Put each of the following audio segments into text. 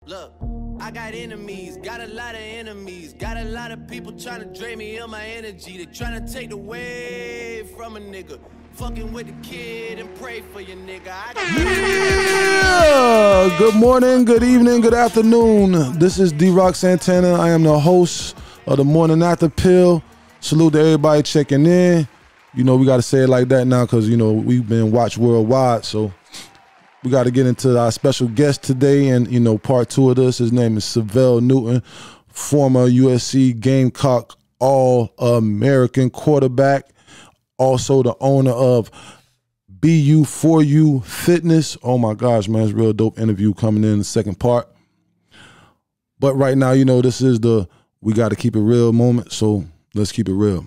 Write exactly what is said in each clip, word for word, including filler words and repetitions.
Look, I got enemies, got a lot of enemies, got a lot of people trying to drain me of my energy. They trying to take away from a nigga. Fucking with the kid and pray for your nigga. I yeah! Good morning, good evening, good afternoon. This is D-Rock Santana. I am the host of the Morning After Pill. Salute to everybody checking in. You know, we got to say it like that now because, you know, we've been watched worldwide, so we got to get into our special guest today, and, you know, part two of this. His name is Syvelle Newton, former U S C Gamecock All-American quarterback, also the owner of B U four U Fitness. Oh, my gosh, man, it's a real dope interview coming in the second part. But right now, you know, this is the we got to keep it real moment, so let's keep it real.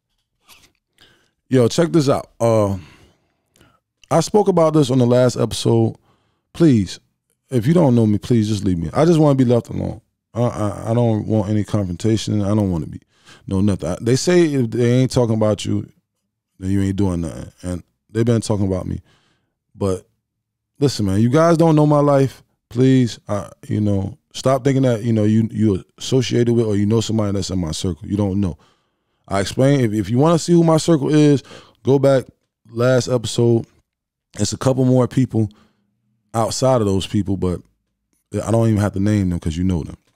Yo, check this out. Uh, I spoke about this on the last episode. Please, if you don't know me, please just leave me. I just want to be left alone. I, I, I don't want any confrontation. I don't want to be no nothing. They say if they ain't talking about you, then you ain't doing nothing. And they've been talking about me. But listen, man, you guys don't know my life. Please, I, you know, stop thinking that, you know, you you associated with or you know somebody that's in my circle. You don't know. I explain, if, if you want to see who my circle is, go back last episode. It's a couple more people outside of those people, but I don't even have to name them because you know them.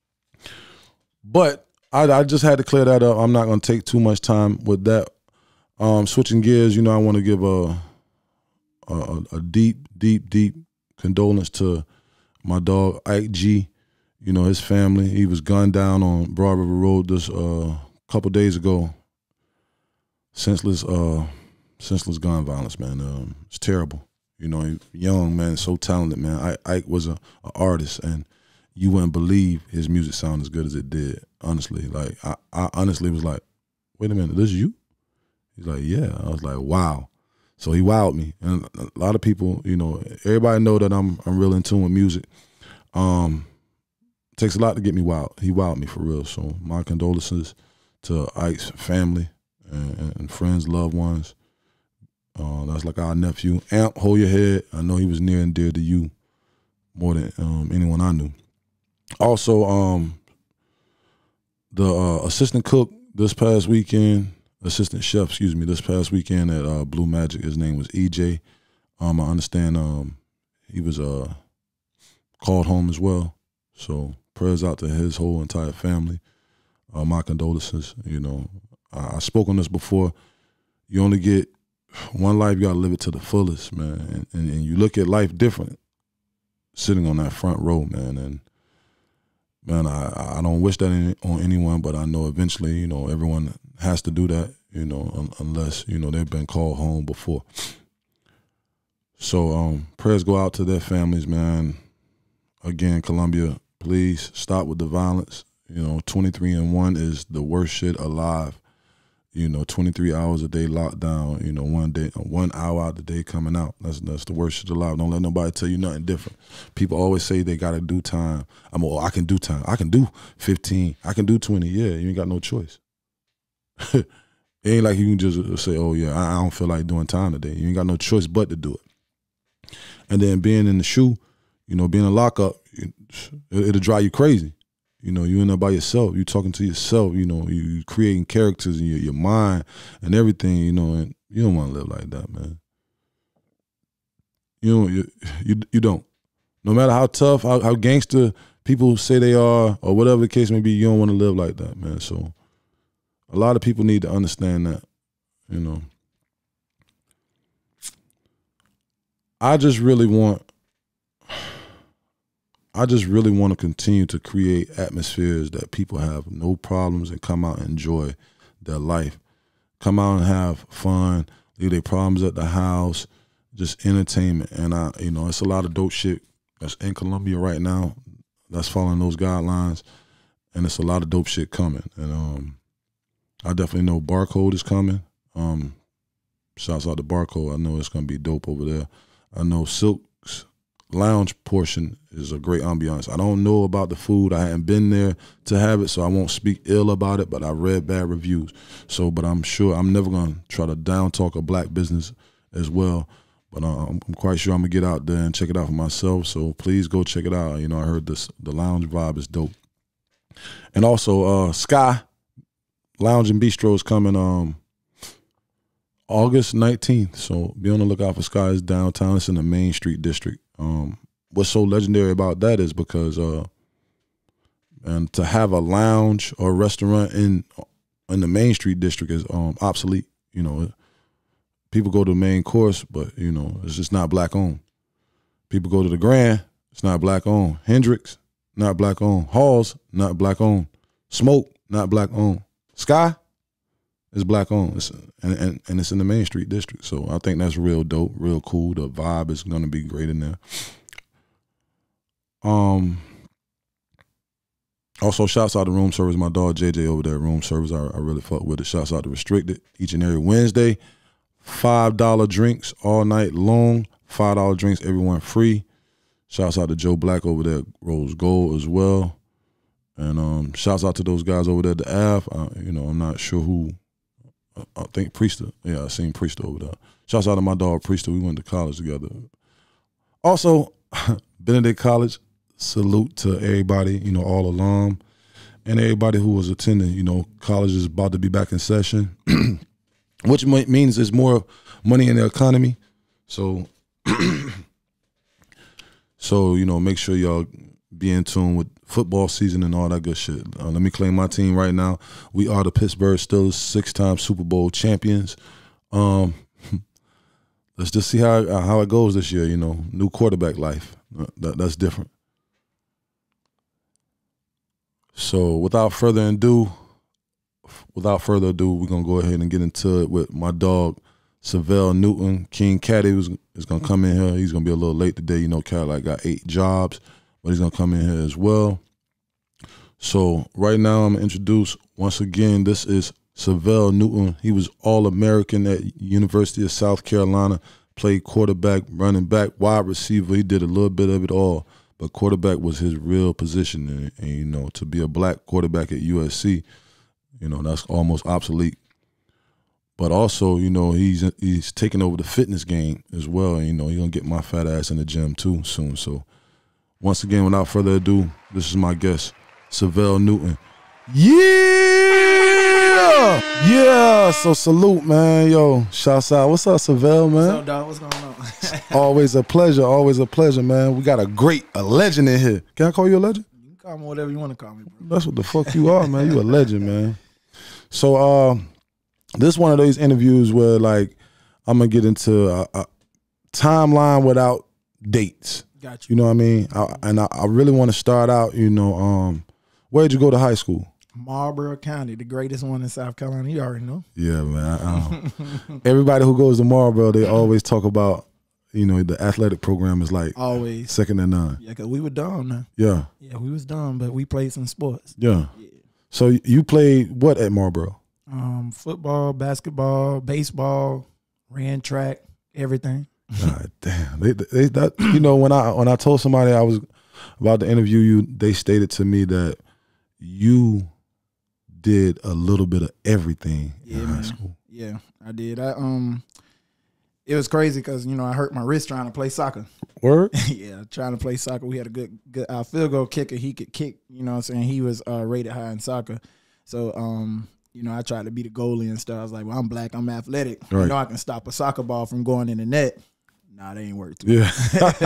But I, I just had to clear that up. I'm not going to take too much time with that. Um, switching gears, you know, I want to give a, a a deep, deep, deep condolence to my dog Ike G. You know, his family. He was gunned down on Broad River Road this uh, couple days ago. Senseless. Uh, Senseless gun violence, man. Um, it's terrible. You know, young man, so talented, man. I, Ike was a, a artist, and you wouldn't believe his music sounded as good as it did. Honestly, like I, I honestly was like, "Wait a minute, this is you?" He's like, "Yeah." I was like, "Wow." So he wowed me, and a lot of people, you know, everybody know that I'm I'm real in tune with music. Um, it takes a lot to get me wild. He wowed me for real. So my condolences to Ike's family and, and friends, loved ones. Uh, that's like our nephew. Amp, hold your head. I know he was near and dear to you more than um, anyone I knew. Also, um, the uh, assistant cook this past weekend, assistant chef, excuse me, this past weekend at uh, Blue Magic, his name was E J. Um, I understand um, he was uh, called home as well. So prayers out to his whole entire family. Uh, my condolences. You know, I, I spoke on this before. You only get one life, you gotta live it to the fullest, man. And, and, and you look at life different sitting on that front row, man. And man, I, I don't wish that any, on anyone, but I know eventually, you know, everyone has to do that, you know, un, unless, you know, they've been called home before. So um, prayers go out to their families, man. Again, Columbia, please stop with the violence. You know, twenty-three and one is the worst shit alive. You know, twenty-three hours a day locked down, you know, one day, one hour out the day coming out. That's that's the worst shit alive. Don't let nobody tell you nothing different. People always say they got to do time. I'm, oh, I can do time. I can do fifteen. I can do twenty. Yeah, you ain't got no choice. It ain't like you can just say, oh, yeah, I, I don't feel like doing time today. You ain't got no choice but to do it. And then being in the shoe, you know, being in lockup, it, it'll drive you crazy. You know, you in there by yourself. You talking to yourself. You know, you creating characters in your, your mind and everything. You know, and you don't want to live like that, man. You know, you you you don't. No matter how tough, how, how gangster people say they are, or whatever the case may be, you don't want to live like that, man. So, a lot of people need to understand that. You know, I just really want. I just really want to continue to create atmospheres that people have no problems and come out and enjoy their life. Come out and have fun, leave their problems at the house, just entertainment. And, I, you know, it's a lot of dope shit that's in Columbia right now that's following those guidelines, and it's a lot of dope shit coming. And um, I definitely know Barcode is coming. Um, shouts out to Barcode. I know it's going to be dope over there. I know Silk's lounge portion is a great ambiance. I don't know about the food. I hadn't been there to have it, so I won't speak ill about it, but I read bad reviews. So, but I'm sure I'm never going to try to down talk a black business as well. But uh, I'm quite sure I'm gonna get out there and check it out for myself. So please go check it out. You know, I heard this the lounge vibe is dope. And also, uh, Sky Lounge and Bistro is coming um, August nineteenth. So be on the lookout for Sky. It's downtown. It's in the Main Street district. Um, what's so legendary about that is because uh, and to have a lounge or a restaurant in in the Main Street district is um, obsolete. You know, people go to the main course, but you know it's just not black owned. People go to the Grand, it's not black owned. Hendrix, not black owned. Halls, not black owned. Smoke, not black owned. Sky is black owned, it's, and, and and it's in the Main Street district. So I think that's real dope, real cool. The vibe is gonna be great in there. Um. Also, shouts out to Room Service. My dog J J over there at Room Service. I, I really fuck with it. Shouts out to Restricted each and every Wednesday. five dollar drinks all night long. five dollar drinks, everyone free. Shouts out to Joe Black over there at Rose Gold as well. And um, shouts out to those guys over there at the Ave. Uh, you know, I'm not sure who. I, I think Priester. Yeah, I seen Priester over there. Shouts out to my dog Priester. We went to college together. Also, Benedict College. Salute to everybody, you know, all alum and everybody who was attending. You know, college is about to be back in session, which means there's more money in the economy. So, so you know, make sure y'all be in tune with football season and all that good shit. Uh, let me claim my team right now. We are the Pittsburgh Steelers, six-time Super Bowl champions. Um, let's just see how how it goes this year. You know, new quarterback life. Uh, that, that's different. So without further ado, without further ado, we're gonna go ahead and get into it with my dog, Syvelle Newton. King Caddy was, is gonna come in here. He's gonna be a little late today. You know, Cadillac got eight jobs, but he's gonna come in here as well. So right now I'm gonna introduce, once again, this is Syvelle Newton. He was All-American at University of South Carolina, played quarterback, running back, wide receiver. He did a little bit of it all. But quarterback was his real position, and, and you know, to be a black quarterback at U S C, you know, that's almost obsolete. But also, you know, he's he's taking over the fitness game as well. And, you know, he's gonna get my fat ass in the gym too soon. So, once again, without further ado, this is my guest, Syvelle Newton. Yeah, yeah. So salute, man. Yo, shouts out. What's up, Syvelle, man? What's up, dog? What's going on? Always a pleasure. Always a pleasure, man. We got a great, a legend in here. Can I call you a legend? You can call me whatever you want to call me, bro. That's what the fuck you are, man. You a legend, man. So, uh, this is one of those interviews where, like, I'm gonna get into a, a timeline without dates. Got you. You know what I mean? I, and I, I really want to start out. You know, um, where'd you go to high school? Marlboro County, the greatest one in South Carolina. You already know. Yeah, man. I, I everybody who goes to Marlboro, they always talk about, you know, the athletic program is like always second to none. Yeah, because we were dumb now. Yeah. Yeah, we was dumb, but we played some sports. Yeah. Yeah. So you played what at Marlboro? Um, football, basketball, baseball, ran track, everything. God damn. They, they, that, you know, when I when I told somebody I was about to interview you, they stated to me that you did a little bit of everything yeah, in man. high school. Yeah, I did. I um, it was crazy because you know I hurt my wrist trying to play soccer. Word? Yeah, trying to play soccer. We had a good, good uh, field goal kicker. He could kick. You know what I'm saying? He was uh, rated high in soccer. So um, you know, I tried to be the goalie and stuff. I was like, well, I'm black, I'm athletic. Right. You know, I can stop a soccer ball from going in the net. Nah, they ain't work too. Yeah.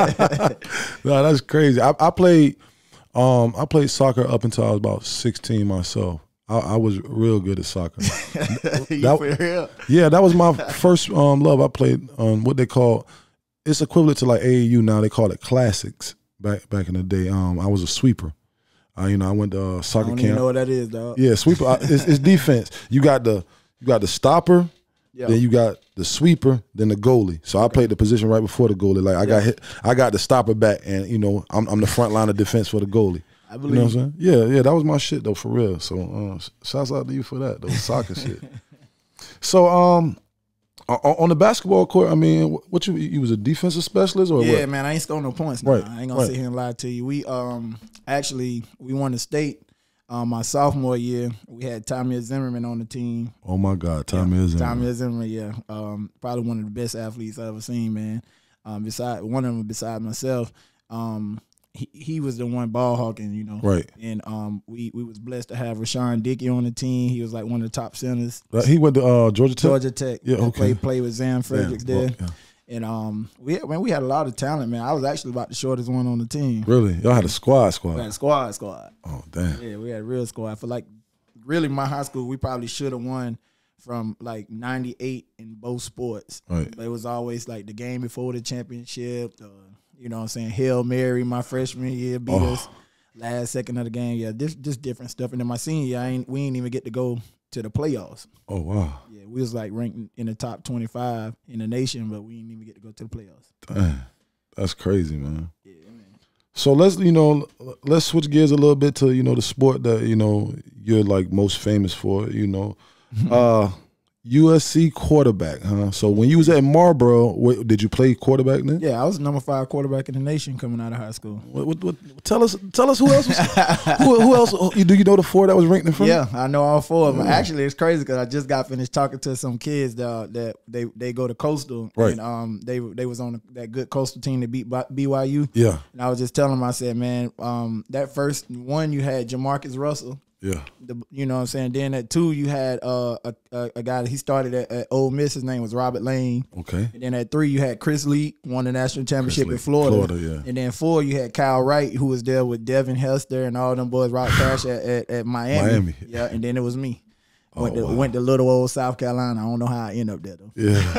No, that's crazy. I, I played, um, I played soccer up until I was about sixteen myself. I, I was real good at soccer. You that, for real? Yeah, that was my first um, love. I played um, what they call, it's equivalent to like A A U now. They call it classics back back in the day. Um, I was a sweeper. I, you know, I went to uh, soccer I don't camp. even know what that is, dog. Yeah, sweeper. I, it's, it's defense. You got the you got the stopper. Yeah. Then you got the sweeper, then the goalie. So I played the position right before the goalie. Like I got hit, I got the stopper back, and you know I'm I'm the front line of defense for the goalie. I believe. You know what I'm saying? Yeah, yeah, that was my shit though, for real. So uh, shouts out to you for that, those soccer shit. So um, on the basketball court, I mean, what you you was a defensive specialist or yeah, what? man, I ain't scoring no points. Now. Right, I ain't gonna right. sit here and lie to you. We um actually we won the state Um, my sophomore year, we had Tommy Zimmerman on the team. Oh my God, Tommy yeah, Zimmerman. Tommy Zimmerman, yeah. Um, probably one of the best athletes I ever seen, man. Um, beside one of them, beside myself, um, he he was the one ball hawking, you know. Right. And um, we we was blessed to have Rashawn Dickey on the team. He was like one of the top centers. Uh, he went to uh, Georgia Tech. Georgia Tech. Yeah, okay. Played play with Zam Fredericks Damn. there. Well, yeah. And um, we man, we had a lot of talent, man. I was actually about the shortest one on the team. Really? Y'all had a squad, squad. We had a squad, squad. Oh damn. Yeah, we had a real squad. I feel like really my high school, we probably should have won from like ninety-eight in both sports. Right. But it was always like the game before the championship. Uh, you know what I'm saying? Hail Mary my freshman year beat Oh. us last second of the game. Yeah, this just different stuff. And then my senior year, I ain't, we ain't even get to go to the playoffs. Oh wow. Yeah, we was like ranked in the top twenty-five in the nation, but we didn't even get to go to the playoffs. Damn. That's crazy, man. Yeah, man. So let's you know let's switch gears a little bit to you know the sport that you know you're like most famous for. You know, uh, U S C quarterback, huh? So when you was at Marlboro, what, did you play quarterback then? Yeah, I was the number five quarterback in the nation coming out of high school. What, what, what, tell us, tell us who else was who, who else? Do you know the four that was ranked in front? Yeah, I know all four of them. Actually, it's crazy because I just got finished talking to some kids that that they they go to Coastal, Right. and um they they was on that good Coastal team that beat B Y U. Yeah, And I was just telling them, I said, man, um that first one you had Jamarcus Russell. yeah. The, you know what I'm saying? Then at two, you had uh, a, a a guy that he started at, at Ole Miss. His name was Robert Lane. Okay. And then at three, you had Chris Lee, won the national championship Chris in Florida. Florida, yeah. And then four, you had Kyle Wright, who was there with Devin Hester and all them boys, Rock Cash at, at, at Miami. Miami. Yeah, and then it was me. Went, Oh, to, wow. went to little old South Carolina. I don't know how I end up there, though.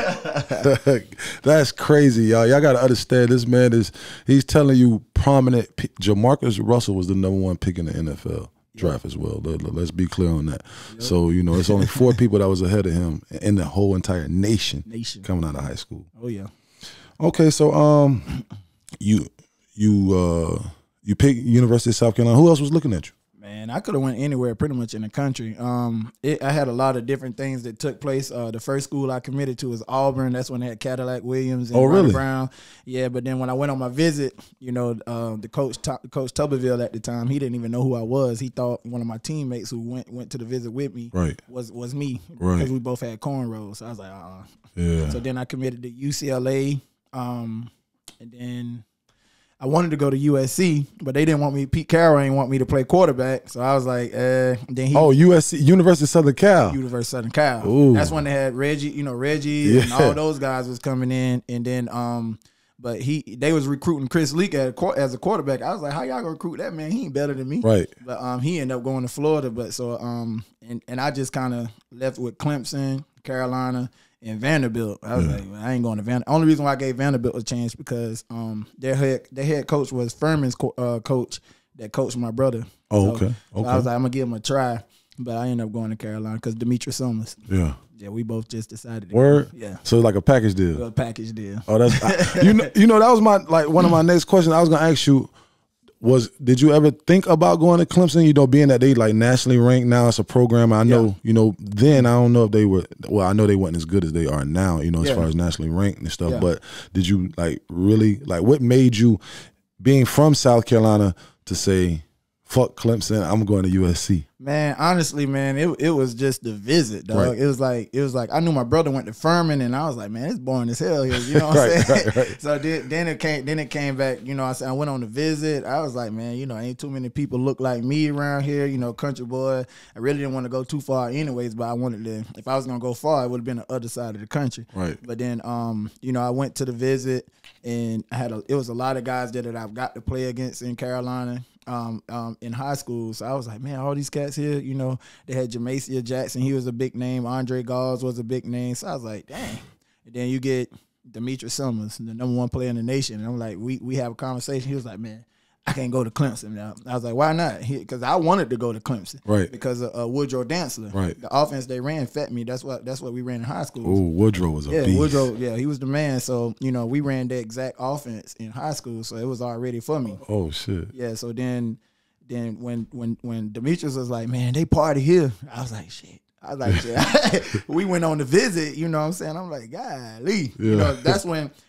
Yeah, that's crazy, y'all. Y'all got to understand this man is he's telling you prominent. P- Jamarcus Russell was the number one pick in the N F L draft as well. Let, let- let's be clear on that. So you know, it's only four people that was ahead of him in the whole entire nation, Nation. coming out of high school. Oh, yeah. Okay, so um, you you uh you picked University of South Carolina. Who else was looking at you? Man, I could have went anywhere pretty much in the country. Um, it, I had a lot of different things that took place. Uh, the first school I committed to was Auburn. That's when they had Cadillac Williams and Oh, Ronnie really? Brown. Yeah, but then when I went on my visit, you know, uh, the coach, Tu- Coach Tuberville at the time, he didn't even know who I was. He thought one of my teammates who went went to the visit with me Right. was was me Right. because we both had cornrows. So I was like, uh-uh. Yeah. So then I committed to U C L A, um, and then I wanted to go to U S C, but they didn't want me. Pete Carroll didn't want me to play quarterback, so I was like, eh. Then he, Oh, U S C, University of Southern Cal. University of Southern Cal. Ooh. That's when they had Reggie, you know, Reggie Yeah. and all those guys was coming in, and then um, but he they was recruiting Chris Leak as a, quar- as a quarterback. I was like, how y'all gonna recruit that man? He ain't better than me, Right. But um, he ended up going to Florida. But so um, and and I just kind of left with Clemson, Carolina, and Vanderbilt. I was Yeah. like, well, I ain't going to Vanderbilt. Only reason why I gave Vanderbilt a chance because um their head their head coach was Furman's co- uh, coach that coached my brother. Oh, So- okay. so Okay. I was like, I'm gonna give him a try, but I ended up going to Carolina because Demetrius Summers. Yeah. Yeah, we both just decided. To Word. Go. Yeah, So like a package deal. a package deal. Oh, that's I, you know. You know that was my like one of my next questions. I was gonna ask you was did you ever think about going to Clemson? You know, being that they like nationally ranked now, it's a program. I know. Yeah. You know, then I don't know if they were. Well, I know they weren't as good as they are now. You know, as Yeah. far as nationally ranked and stuff. Yeah. But did you like really like what made you being from South Carolina to say, "Fuck Clemson, I'm going to U S C"? Man, honestly, man, it it was just the visit, dog. Right. It was like it was like I knew my brother went to Furman, and I was like, man, it's boring as hell here. You know what I'm Right, saying? right, right. So then, then it came then it came back. You know, I said I went on the visit. I was like, man, you know, ain't too many people look like me around here. You know, country boy. I really didn't want to go too far, anyways. But I wanted to. If I was gonna go far, it would have been the other side of the country. Right. But then, um, you know, I went to the visit, and I had a. It was a lot of guys there that I've got to play against in Carolina. Um, um, in high school. So I was like, man, all these cats here, you know, they had Jamacia Jackson. He was a big name. Andre Gauls was a big name. So I was like, dang. And then you get Demetrius Summers, the number one player in the nation. And I'm like, we we have a conversation. He was like, man, I can't go to Clemson now. I was like, why not? Because I wanted to go to Clemson. Right. Because of uh, Woodrow Dantzler. Right. The offense they ran fed me. That's what that's what we ran in high school. Oh, Woodrow was a Yeah, beast. Woodrow, yeah, he was the man. So, you know, we ran the exact offense in high school. So it was already for me. Oh shit. Yeah, so then then when when when Demetrius was like, man, they party here, I was like, shit. I was like, shit. We went on the visit, you know what I'm saying? I'm like, golly. You Yeah. know, that's when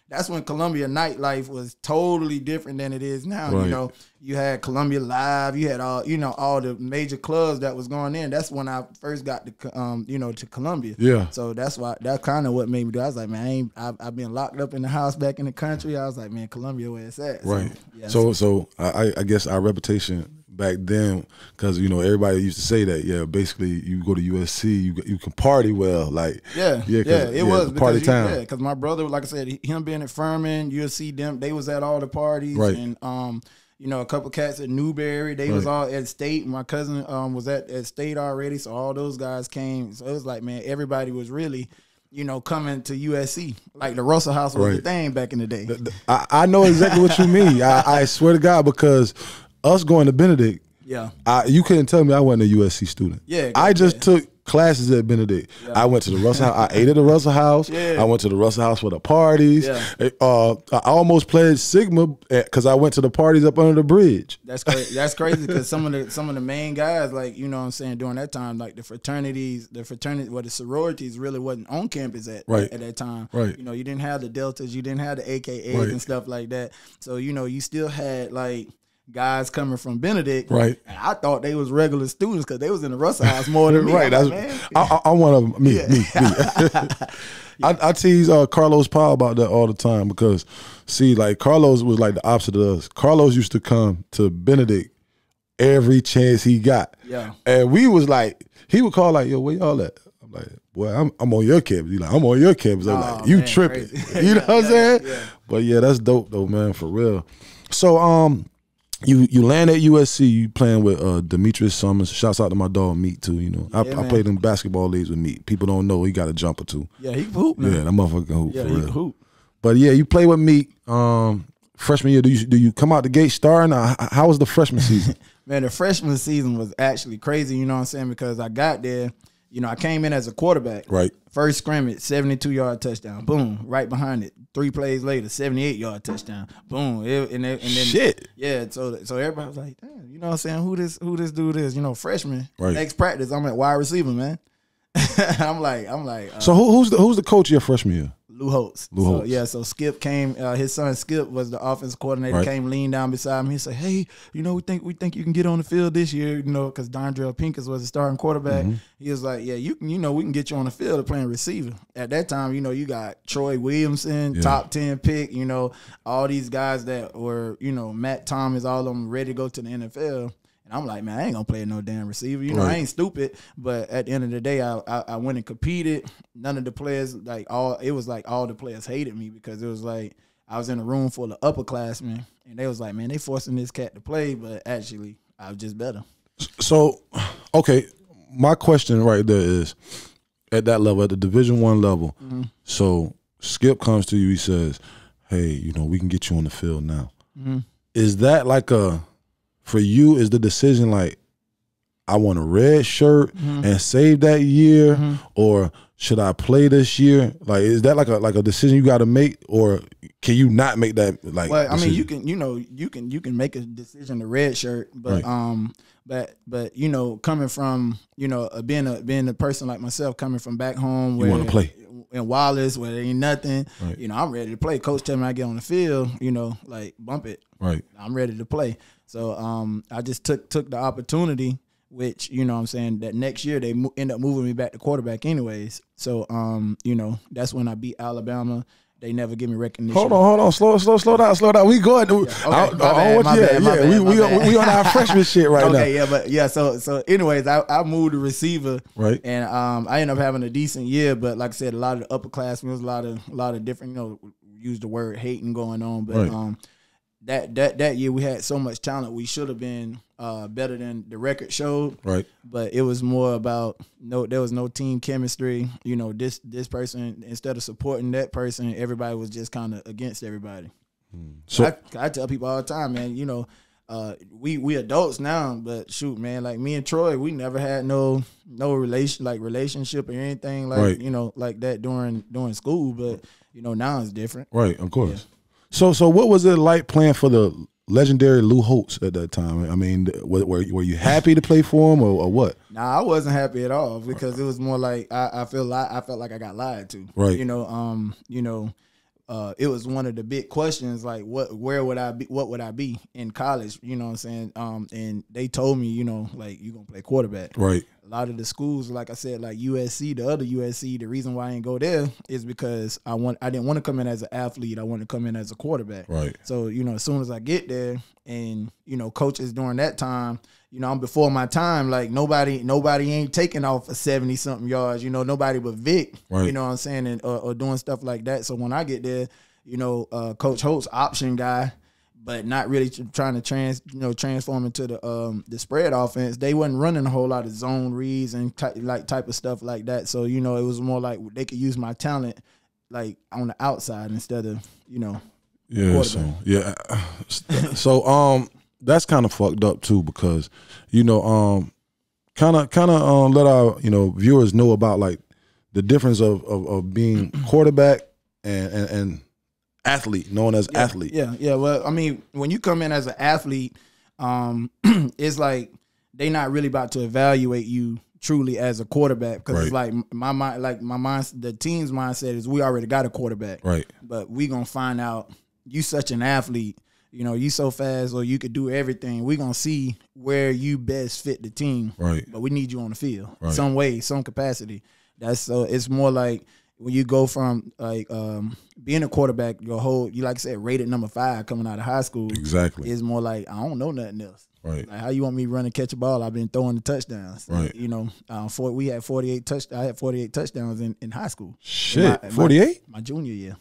that's when Columbia nightlife was totally different than it is now. Right. You know, you had Columbia Live, you had all, you know, all the major clubs that was going in. That's when I first got to, um, you know, to Columbia. Yeah. So that's why, that's kind of what made me do. I was like, man, I ain't, I've, I've been locked up in the house back in the country. I was like, man, Columbia where it's at. Right. So, yeah, so, so I, I guess our reputation back then, because you know everybody used to say that, yeah, basically you go to U S C, you you can party well, like yeah, yeah, yeah, it yeah, was party you, time. Yeah, because my brother, like I said, him being at Furman, U S C, them, they was at all the parties, right. and um, you know, a couple cats at Newberry, they right. was all at State. My cousin um was at, at State already, so all those guys came. So it was like, man, everybody was really, you know, coming to U S C. Like the Russell House was right. the thing back in the day. I, I know exactly what you mean. I, I swear to God, because us going to Benedict, yeah, I, you couldn't tell me I wasn't a U S C student. Yeah, I just yeah. took classes at Benedict. Yeah. I went to the Russell House. I ate at the Russell House. Yeah. I went to the Russell House for the parties. Yeah. Uh, I almost played Sigma because I went to the parties up under the bridge. That's crazy. That's crazy because some of the some of the main guys, like, you know what I'm saying, during that time, like the fraternities, the fraternity, well, the sororities really wasn't on campus at right. at, at that time. Right. You know, you didn't have the Deltas, you didn't have the A K As right. and stuff like that. So, you know, you still had like guys coming from Benedict, right? And I thought they was regular students because they was in the Russell House more than me. Right, that's like, man. I, I, I'm one of them. Me, yeah. me, me. I, I tease uh, Carlos Powell about that all the time because, see, like Carlos was like the opposite of us. Carlos used to come to Benedict every chance he got, yeah. And we was like, he would call like, "Yo, where y'all at?" I'm like, "Boy, I'm I'm on your campus." He like, "I'm on your campus." I'm oh, like, "You man, tripping?" crazy. You know what I'm saying? Yeah. But yeah, that's dope though, man, for real. So um. You you land at U S C, you playing with uh, Demetrius Summers. Shouts out to my dog Meat too. You know, I, yeah, I played in basketball leagues with Meat. People don't know he got a jumper too. Yeah, he hoop. Man. Yeah, that motherfucker can hoop yeah, for he real. Hoop. But yeah, you play with Meat. Um, freshman year, do you do you come out the gate starting? Or how was the freshman season? Man, the freshman season was actually crazy. You know what I'm saying? Because I got there. You know, I came in as a quarterback. Right. First scrimmage, seventy-two yard touchdown. Boom. Right behind it. Three plays later, seventy-eight yard touchdown. Boom. It, and, and then shit. Yeah. So so everybody was like, damn, you know what I'm saying? Who this who this dude is? You know, freshman. Right. Next practice, I'm at wide receiver, man. I'm like, I'm like. Uh, so who, who's the who's the coach of your freshman year? Lou Holtz. Lou so, Holtz. Yeah, so Skip came, uh, his son Skip was the offensive coordinator, right. came lean down beside me. He said, hey, you know, we think we think you can get on the field this year, you know, because Dondrell Pincus was the starting quarterback. Mm-hmm. He was like, yeah, you can, you know, we can get you on the field playing receiver. At that time, you know, you got Troy Williamson, yeah. top ten pick, you know, all these guys that were, you know, Matt Thomas, all of them ready to go to the N F L. I'm like, man, I ain't gonna play no damn receiver. You know, right. I ain't stupid. But at the end of the day, I, I I went and competed. None of the players, like all, it was like all the players hated me because it was like I was in a room full of upperclassmen, and they was like, man, they forcing this cat to play, but actually, I was just better. So, okay, my question right there is, at that level, at the Division One level, mm-hmm. so Skip comes to you, he says, hey, you know, we can get you on the field now. Mm-hmm. Is that like a for you, is the decision like, I want a red shirt mm-hmm. and save that year, mm-hmm. or should I play this year? Like, is that like a like a decision you got to make, or can you not make that? Like, well, I decision? mean, you can, you know, you can you can make a decision to red shirt, but right. um, but but you know, coming from you know uh, being a being a person like myself, coming from back home, where you want to play in Wallace, where there ain't nothing, right. you know, I'm ready to play. Coach tell me I get on the field, you know, like bump it, right? I'm ready to play. So um, I just took took the opportunity, which, you know what I'm saying, that next year they mo- end up moving me back to quarterback anyways. So, um, you know, that's when I beat Alabama. They never give me recognition. Hold on, hold on. Slow, slow, slow down, slow down. We going. Yeah, okay, I, my bad, my yeah, bad, my yeah. bad, we my we, bad. we on our freshman shit right okay, now. Okay, yeah, but yeah, so so anyways, I, I moved to receiver. Right. And um, I ended up having a decent year, but like I said, a lot of the upperclassmen, there was a lot of a lot of different, you know, use the word hating going on. But right. um That that that year we had so much talent, we should have been uh, better than the record showed. Right. But it was more about no, there was no team chemistry. You know, this this person, instead of supporting that person, everybody was just kind of against everybody. So I, I tell people all the time, man. You know, uh, we we adults now, but shoot, man, like me and Troy, we never had no no relation like relationship or anything like right. you know like that during during school. But you know now it's different. Right. Of course. Yeah. So, so what was it like playing for the legendary Lou Holtz at that time? I mean, were were, were you happy to play for him, or, or what? Nah, I wasn't happy at all because it was more like I, I feel li- I felt like I got lied to. Right. You know, um, you know, uh, it was one of the big questions, like what, where would I be, what would I be in college? You know what I'm saying? Um, and they told me, you know, like you gonna play quarterback. Right. A lot of the schools, like I said, like U S C, the other U S C, the reason why I didn't go there is because I want, I didn't want to come in as an athlete. I wanted to come in as a quarterback. Right. So, you know, as soon as I get there and, you know, coaches during that time, you know, I'm before my time. Like nobody, nobody ain't taking off for seventy something yards. You know, nobody but Vic. Right. You know what I'm saying, and or, or doing stuff like that. So when I get there, you know, uh, Coach Holt's option guy, but not really trying to trans, you know, transform into the um the spread offense. They wasn't running a whole lot of zone reads and ty- like type of stuff like that. So you know, it was more like they could use my talent like on the outside instead of you know. Yeah. So yeah. So um. That's kind of fucked up too, because, you know, um, kind of, kind of um, let our you know viewers know about like the difference of of, of being quarterback and, and and athlete, known as yeah, athlete. Yeah, yeah. Well, I mean, when you come in as an athlete, um, it's like they not really about to evaluate you truly as a quarterback because right. it's like my mind, like my mind, the team's mindset is we already got a quarterback, right? But we gonna find out you such an athlete. You know, you so fast or you could do everything. We're going to see where you best fit the team. Right. But we need you on the field right. some way, some capacity. That's uh, it's more like when you go from like um, being a quarterback, your whole, you like I said, rated number five coming out of high school. Exactly. It's more like, I don't know nothing else. Right. Like how you want me to run and catch a ball? I've been throwing the touchdowns. Right. You know, um, for, we had forty-eight touch. I had forty-eight touchdowns in, in high school. Shit, forty-eight? My, my junior year.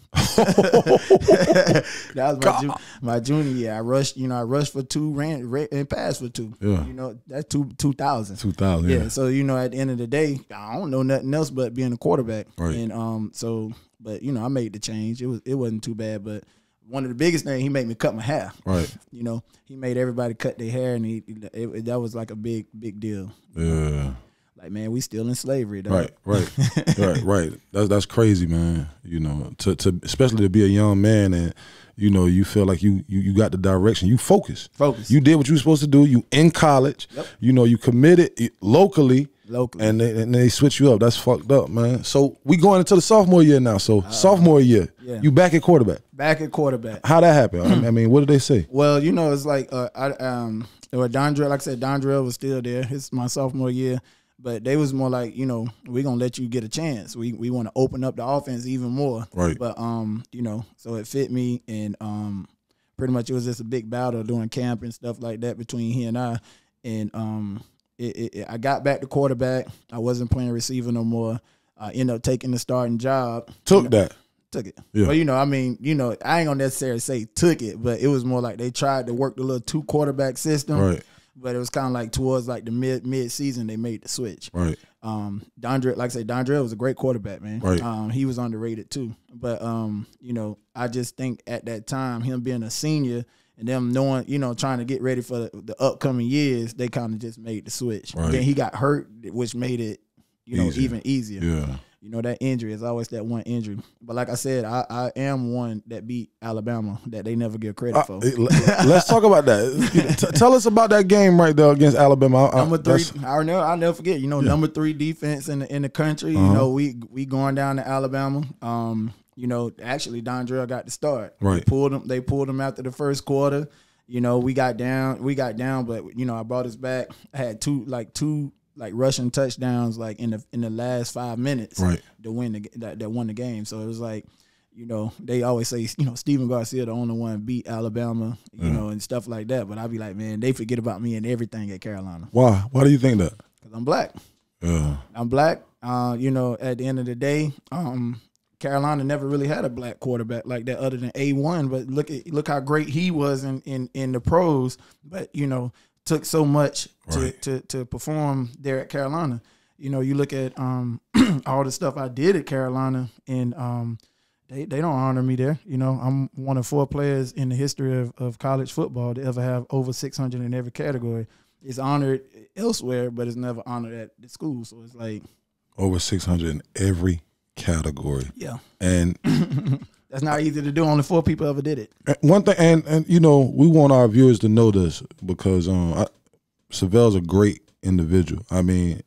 That was my, ju- my junior year. I rushed. You know, I rushed for two, ran, ran and passed for two. Yeah. You know, that's two two thousand. Two thousand. Yeah. yeah. So you know, at the end of the day, I don't know nothing else but being a quarterback. Right. And um, so, but you know, I made the change. It was it wasn't too bad, but. One of the biggest things, he made me cut my hair. Right. You know, he made everybody cut their hair, and he it, it, that was like a big, big deal. Yeah. Like, man, we still in slavery, though. Right, right, right, right. That's that's crazy, man. You know, to to especially to be a young man and you know you feel like you you, you got the direction. You focus. Focus. You did what you were supposed to do. You in college. Yep. You know, you committed locally. Locally. And they, and they switch you up. That's fucked up, man. So we going into the sophomore year now. So uh, sophomore year, yeah. you back at quarterback. Back at quarterback. How that happened? I mean, what did they say? Well, you know, it's like uh, I um, well, Dondre, like I said, Dondre was still there. It's my sophomore year, but they was more like, you know, we're gonna let you get a chance. We we want to open up the offense even more. Right. But um, you know, so it fit me, and um, pretty much it was just a big battle during camp and stuff like that between he and I, and um. It, it, it, I got back to quarterback. I wasn't playing receiver no more. I ended up taking the starting job. Took you know, that. Took it. Yeah. But, you know, I mean, you know, I ain't going to necessarily say took it, but it was more like they tried to work the little two quarterback system. Right. But it was kind of like towards like the mid mid season they made the switch. Right. Um, Dondre, like I said, Dondre was a great quarterback, man. Right. Um, he was underrated too. But um, you know, I just think at that time, him being a senior and them knowing, you know, trying to get ready for the, the upcoming years, they kind of just made the switch. Right. Then he got hurt, which made it, you know, Easier. even easier. Yeah. You know, that injury is always that one injury. But like I said, I, I am one that beat Alabama that they never give credit for. Uh, let's talk about that. T- tell us about that game right there against Alabama. I, Number three, that's- I'll never, I'll never forget. You know, Yeah. number three defense in the in the country. Uh-huh. You know, we we going down to Alabama. Um, you know, actually, Dondre got the start. Right. They pulled him. They pulled him after the first quarter. You know, we got down. We got down, but you know, I brought us back. I had two like two like rushing touchdowns like in the in the last five minutes. Right. To win the that, that won the game. So it was like. You know, they always say, you know, Steven Garcia, the only one beat Alabama, you Yeah. know, and stuff like that. But I'd be like, man, they forget about me and everything at Carolina. Why? Why do you think that? Because I'm black. Yeah. I'm black. Uh, you know, at the end of the day, um, Carolina never really had a black quarterback like that other than A one. But look at look how great he was in, in, in the pros. But, you know, took so much to, Right. to, to perform there at Carolina. You know, you look at um, all the stuff I did at Carolina and um, – They they don't honor me there. You know, I'm one of four players in the history of, of college football to ever have over six hundred in every category. It's honored elsewhere, but it's never honored at the school. So it's like Over six hundred in every category. Yeah. And that's not easy to do. Only four people ever did it. one thing, and, and you know, we want our viewers to know this because um, I, Syvelle's a great individual. I mean,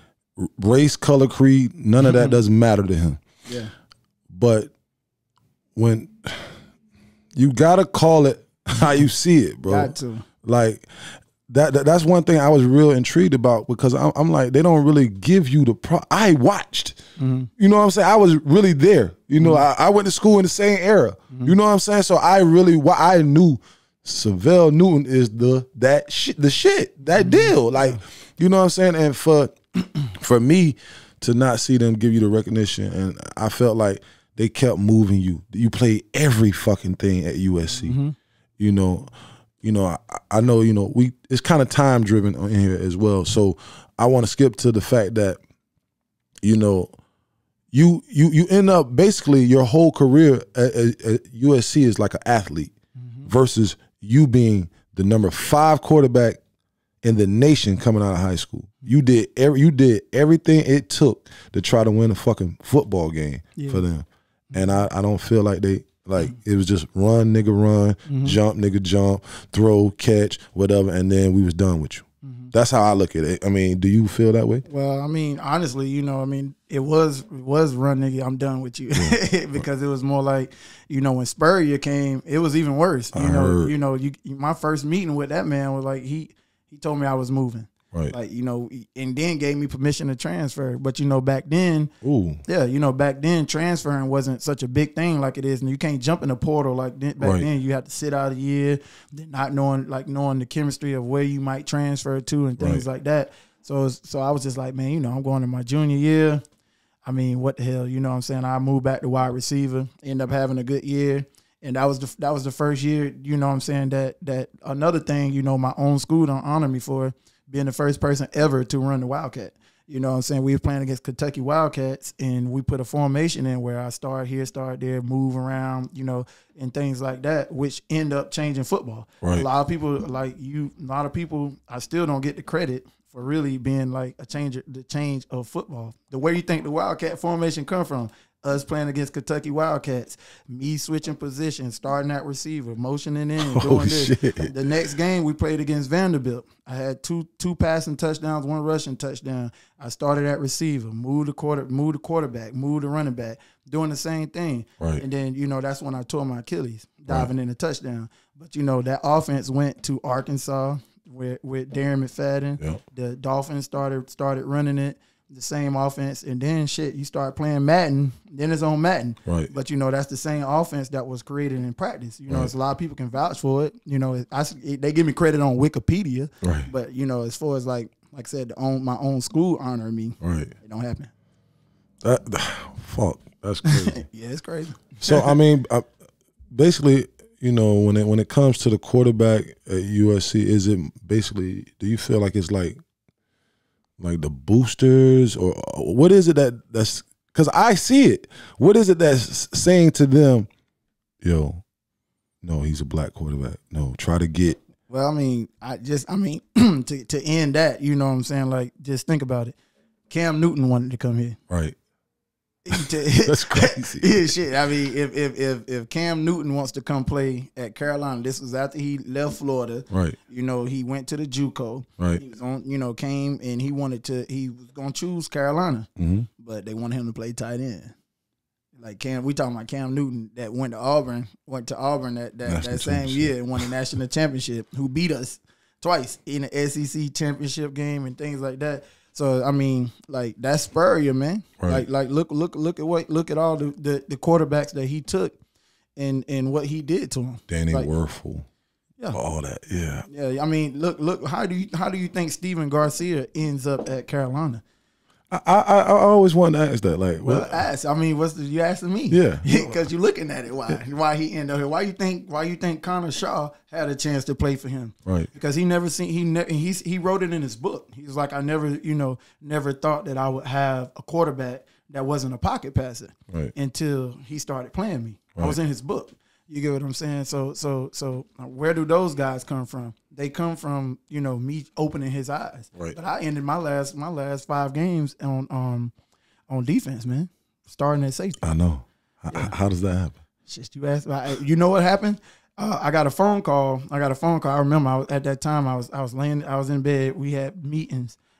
race, color, creed, none of that doesn't matter to him. Yeah. But when you gotta call it how you see it, bro. Got to. Like that, that. That's one thing I was real intrigued about because I'm, I'm like they don't really give you the pro. I watched. Mm-hmm. You know what I'm saying? I was really there. You know, mm-hmm. I, I went to school in the same era. Mm-hmm. You know what I'm saying? So I really, what I knew, Syvelle Newton is the that shit, the shit, that mm-hmm. deal. Like, you know what I'm saying? And for for me to not see them give you the recognition, and I felt like they kept moving you. You played every fucking thing at U S C. Mm-hmm. You know, you know. I, I know. You know, we it's kind of time driven in here as well. So I want to skip to the fact that, you know. You you you end up basically your whole career at, at, at U S C is like an athlete mm-hmm. versus you being the number five quarterback in the nation coming out of high school. You did every you did everything it took to try to win a fucking football game yeah. for them, and I, I don't feel like they like mm-hmm. it was just run nigga run, mm-hmm. jump nigga jump, throw catch whatever, and then we was done with you. That's how I look at it. I mean, do you feel that way? Well, I mean, honestly, you know, I mean, it was it was run nigga, I'm done with you, yeah. because it was more like, you know, when Spurrier came, it was even worse. You I know, heard. you know, you my first meeting with that man was like he he told me I was moving. Right. Like, you know, and then gave me permission to transfer. But, you know, back then, Ooh. yeah, you know, back then transferring wasn't such a big thing like it is. And you can't jump in the portal like then, back right. then. You had to sit out a year, not knowing like knowing the chemistry of where you might transfer to and things right. like that. So, so I was just like, man, you know, I'm going to my junior year. I mean, what the hell, you know what I'm saying? I moved back to wide receiver, end up having a good year. And that was the that was the first year, you know what I'm saying, that that another thing, you know, my own school don't honor me for being the first person ever to run the Wildcat. You know what I'm saying? We were playing against Kentucky Wildcats, and we put a formation in where I start here, start there, move around, you know, and things like that, which end up changing football. Right. A lot of people, like you, a lot of people, I still don't get the credit for really being like a changer, the change of football. The where you think the Wildcat formation come from? Us playing against Kentucky Wildcats, me switching positions, starting at receiver, motioning in, doing oh, this. Shit. The next game we played against Vanderbilt. I had two two passing touchdowns, one rushing touchdown. I started at receiver, moved the quarter, moved the quarterback, moved the running back, doing the same thing. Right. And then, you know, that's when I tore my Achilles, diving right. in the touchdown. But, you know, that offense went to Arkansas with, with Darren McFadden. Yep. The Dolphins started started running it. The same offense, and then shit, you start playing Madden, then it's on Madden. Right. But, you know, that's the same offense that was created in practice. You know, right. it's a lot of people can vouch for it. You know, I, they give me credit on Wikipedia. Right. But, you know, as far as, like like I said, the own, my own school honor me, right. it don't happen. That, fuck, that's crazy. Yeah, it's crazy. So, I mean, I, basically, you know, when it, when it comes to the quarterback at U S C, is it basically, do you feel like it's like, like the boosters, or what is it that that's because I see it. What is it that's saying to them, yo, no, he's a black quarterback. No, try to get. Well, I mean, I just, I mean, to to end that, you know what I'm saying? Like, just think about it. Cam Newton wanted to come here. Right. That's crazy. Yeah, shit. I mean, if if if if Cam Newton wants to come play at Carolina, this was after he left Florida. Right. You know, he went to the JUCO. Right. He was on, you know, came and he wanted to. He was gonna choose Carolina, mm-hmm. but they wanted him to play tight end. Like Cam, we talking about Cam Newton that went to Auburn, went to Auburn that that, that same year and won the national championship. Who beat us twice in the S E C championship game and things like that. So I mean, like that's Spurrier, man. Right. Like, like look, look, look at what, look at all the, the, the quarterbacks that he took, and and what he did to him. Danny like, Werfel, yeah, all that, yeah, yeah. I mean, look, look. How do you how do you think Steven Garcia ends up at Carolina? I I, I always wanted to ask that. Like, well, what? ask. I mean, what's the, you asking me? Yeah, because you're looking at it. Why? Why he ended up here? Why you think? Why you think Connor Shaw had a chance to play for him? Right. Because he never seen. He ne- he's he wrote it in his book. He's like, I never, you know, never thought that I would have a quarterback that wasn't a pocket passer. Right. Until he started playing me. Right. I was in his book. You get what I'm saying? So so so where do those guys come from? They come from, you know, me opening his eyes. Right. But I ended my last my last five games on um on defense, man. Starting at safety. I know. Yeah. How, how does that happen? Shit, you asked. You know what happened? Uh, I got a phone call. I got a phone call. I remember I was, at that time I was I was laying I was in bed. We had meetings,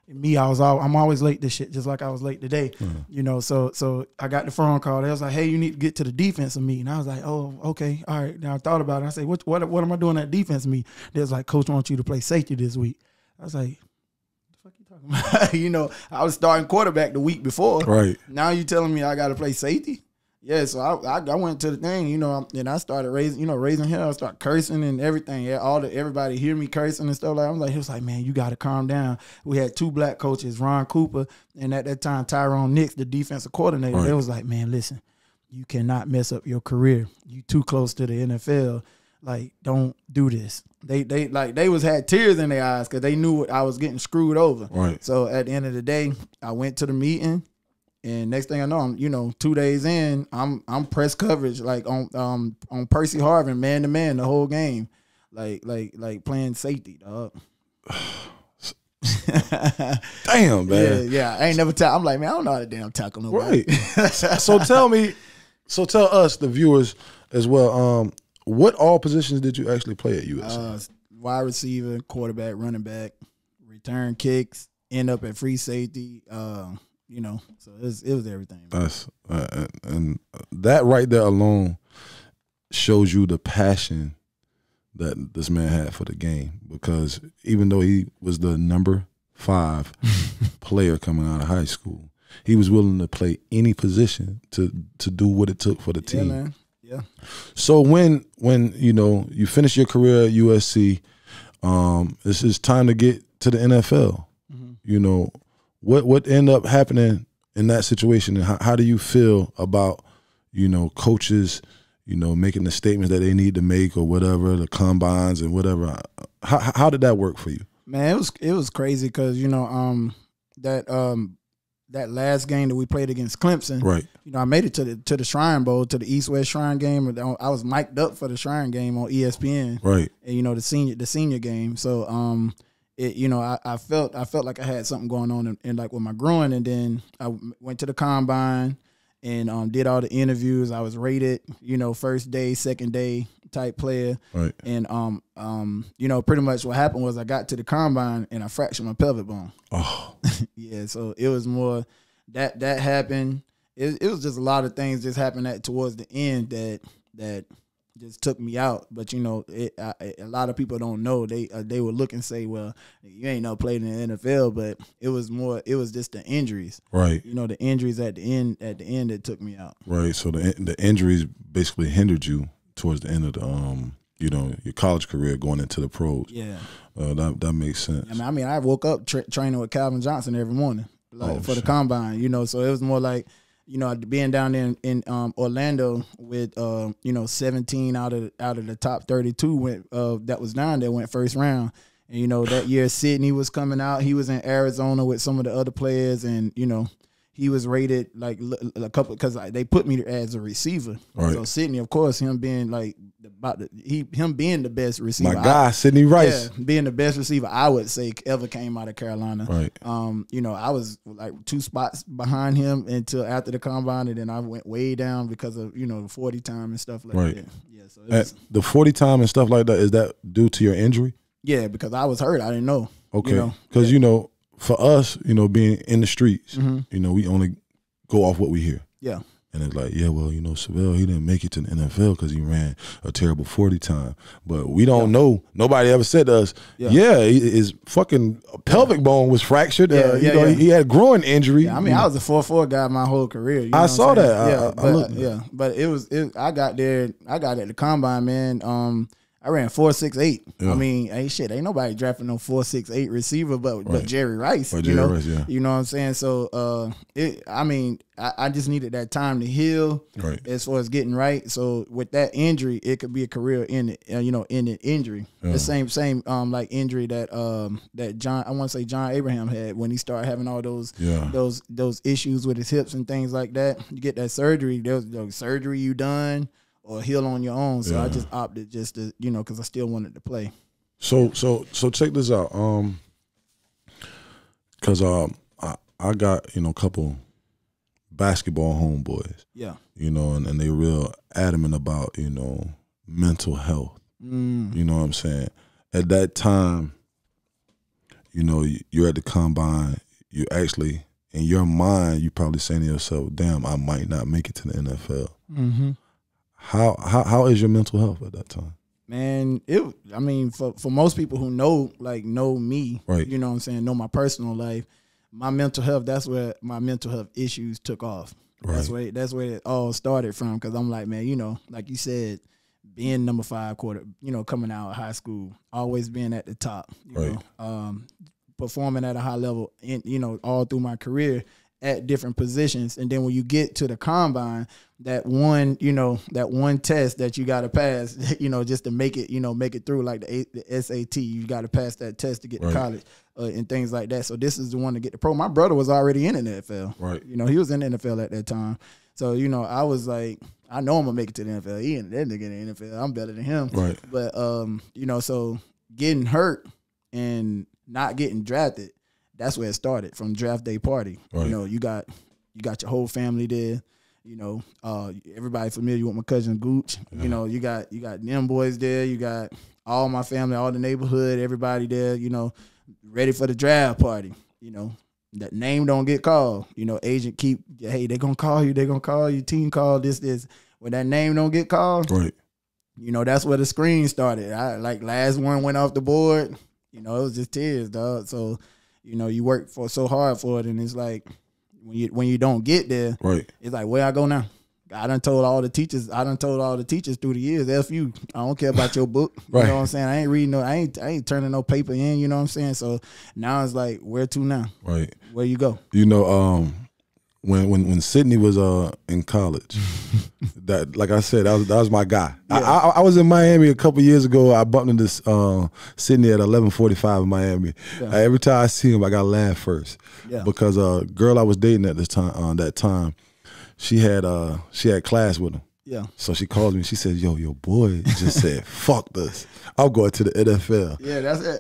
me, I was all, I'm always late to shit, just like I was late today. Mm-hmm. You know, so so I got the phone call. They was like, hey, you need to get to the defensive meeting. I was like, oh, okay, all right. Now I thought about it. I said, what what what am I doing at defense meet? They was like, coach wants you to play safety this week. I was like, what the fuck you talking about? You know, I was starting quarterback the week before. Right. Now you telling me I got to play safety? Yeah, so I, I I went to the thing, you know, and I started raising, you know, raising hell. I started cursing and everything. Yeah, all the everybody hear me cursing and stuff like. I was like, he was like, man, you got to calm down. We had two black coaches, Ron Cooper, and at that time Tyrone Nix, the defensive coordinator. Right. They was like, man, listen, you cannot mess up your career. You too close to the N F L. Like, don't do this. They they like they was had tears in their eyes because they knew I was getting screwed over. Right. So at the end of the day, I went to the meeting. And next thing I know, I'm you know two days in, I'm I'm press coverage like on um on Percy Harvin man to man the whole game, like like like playing safety, dog. Damn, man. Yeah, yeah. I ain't never tell. I'm like, man, I don't know how to damn tackle nobody. Right. So tell me, so tell us the viewers as well. Um, what all positions did you actually play at U S C? Uh, wide receiver, quarterback, running back, return kicks, end up at free safety. Uh, You know, so it was, it was everything. That's uh, and that right there alone shows you the passion that this man had for the game. Because even though he was the number five player coming out of high school, he was willing to play any position to to do what it took for the team. Yeah, man. Yeah. So when when you know you finish your career at U S C, um, this is time to get to the N F L. Mm-hmm. You know. What what ended up happening in that situation, and how, how do you feel about, you know, coaches, you know, making the statements that they need to make or whatever, the combines and whatever? How how did that work for you? Man, it was it was crazy because you know um that um that last game that we played against Clemson, right? You know, I made it to the to the Shrine Bowl, to the East West Shrine game. I was mic'd up for the Shrine game on E S P N, right? And you know the senior the senior game, so um. It, you know, I, I felt I felt like I had something going on in, in like with my groin, and then I went to the combine and um, did all the interviews. I was rated, you know, first day, second day type player, right? And um um you know, pretty much what happened was I got to the combine and I fractured my pelvic bone. Oh, yeah. So it was more that that happened. It, it was just a lot of things just happened at towards the end that that. just took me out. But you know, it, I, a lot of people don't know. They uh, they would look and say, "Well, you ain't no played in the N F L." But it was more. It was just the injuries, right? You know, the injuries at the end. At the end, that took me out. Right. So the the injuries basically hindered you towards the end of the um, you know, your college career going into the pros. Yeah. Uh, that that makes sense. I mean, I, mean, I woke up tra- training with Calvin Johnson every morning, like oh, for shit. the combine. You know, so it was more like, you know, being down there in, in um, Orlando with uh, you know, seventeen out of out of the top thirty-two went uh, that was down there went first round. And you know, that year Sydney was coming out. He was in Arizona with some of the other players, and you know, he was rated like a couple because they put me as a receiver. Right. So Sydney, of course, him being like about the, he him being the best receiver. My guy, I, Sidney Rice, yeah, being the best receiver I would say ever came out of Carolina. Right. Um, you know, I was like two spots behind him until after the combine, and then I went way down because of you know the forty time and stuff like right. that. Yeah. So it was, the forty time and stuff like that, is that due to your injury? Yeah, because I was hurt. I didn't know. Okay. You know? Because yeah. you know, for us, you know, being in the streets, mm-hmm. you know, we only go off what we hear. Yeah. And it's like, yeah, well, you know, Syvelle, he didn't make it to the N F L because he ran a terrible forty time. But we don't yeah. know. Nobody ever said to us, yeah, yeah his fucking pelvic yeah. bone was fractured. Yeah, uh, you yeah, know, yeah. he had groin injury. Yeah, I mean, I was a four four guy my whole career. You know I saw that. Yeah, I, but, I looked. yeah, but it was. It, I got there. I got at the combine, man. Um, I ran four six eight. Yeah. I mean, hey, shit, ain't nobody drafting no four six eight receiver, but right. but Jerry Rice. Right, you Jerry know, Rice, yeah. you know what I'm saying. So, uh, it. I mean, I, I just needed that time to heal, right. as far as getting right. So with that injury, it could be a career in it. Uh, you know, in an injury, yeah. the same same um like injury that um that John I want to say John Abraham had when he started having all those yeah. those those issues with his hips and things like that. You get that surgery. There's the surgery you done. Or heal on your own, so yeah. I just opted just to, you know, because I still wanted to play. So, so, so check this out. Um, because um, I, I got you know a couple basketball homeboys. Yeah. You know, and, and they real adamant about you know mental health. Mm. You know what I'm saying? At that time, you know, you're at the combine, you actually, in your mind, you probably saying to yourself, damn, I might not make it to the N F L. Mm-hmm. How, how how is your mental health at that time? Man, it. I mean, for, for most people who know, like, know me, right. you know what I'm saying, know my personal life, my mental health, that's where my mental health issues took off. Right. That's where that's where it all started from, because I'm like, man, you know, like you said, being number five quarter, you know, coming out of high school, always being at the top, you right. know, um, performing at a high level, in, you know, all through my career at different positions. And then when you get to the combine, that one, you know, that one test that you got to pass, you know, just to make it, you know, make it through, like the, A, the S A T, you got to pass that test to get right. to college uh, and things like that. So this is the one to get the pro. My brother was already in the N F L. Right. You know, he was in the N F L at that time. So, you know, I was like, I know I'm going to make it to the N F L. He ain't that nigga in the N F L. I'm better than him. Right. But, um, you know, so getting hurt and not getting drafted, that's where it started, from draft day party. Right. You know, you got you got your whole family there. You know, uh, everybody familiar with my cousin Gooch. Yeah. You know, you got you got them boys there. You got all my family, all the neighborhood, everybody there. You know, ready for the draft party. You know, that name don't get called. You know, agent keep, hey, they gonna call you. They gonna call you. Team call this this. When that name don't get called, right. You know, that's where the screen started. I like last one went off the board. You know, it was just tears, dog. So, you know, you work for so hard for it, and it's like when you when you don't get there, right? It's like, where I go now? I done told all the teachers. I done told all the teachers through the years, F you. I don't care about your book. You right. know what I'm saying? I ain't reading no. I ain't. I ain't turning no paper in. You know what I'm saying? So now it's like, where to now? Right. Where you go? You know, um, when when when Sydney was uh in college, that like I said, that was that was my guy. Yeah. I, I I was in Miami a couple years ago. I bumped into uh, Sydney at eleven forty-five in Miami. Yeah. Uh, every time I see him, I gotta laugh first. Yeah. Because a uh, girl I was dating at this time, uh, that time, she had uh she had class with him. Yeah. So she calls me and she says, yo, your boy just said, fuck this. I'm going to the N F L. Yeah, that's it.